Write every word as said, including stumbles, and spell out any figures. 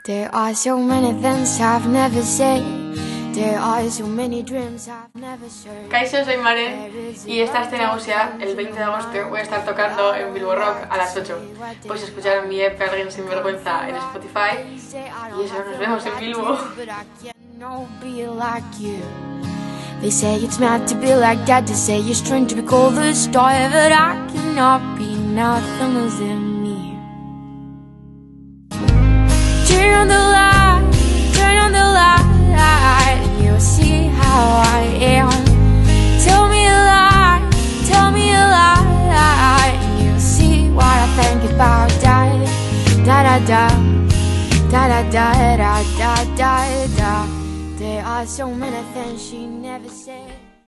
There are so many things I've never said. There are so many dreams I've never shared. Kaixo, soy Mare y esta es Nagusia. El veinte de agosto voy a estar tocando en Bilbo Rock a las ocho. Podéis escuchar mi E P Alguien Sin Vergüenza en Spotify. Y eso, nos vemos en Bilbo. They say it's meant to be like that. They say you're strange to be called the star, but I cannot be nothing within me. Turn on the light, turn on the light, and you'll see how I am. Tell me a lie, tell me a lie, and you'll see what I think about that. Da da da, da da da da da da da. There are so many things she never said.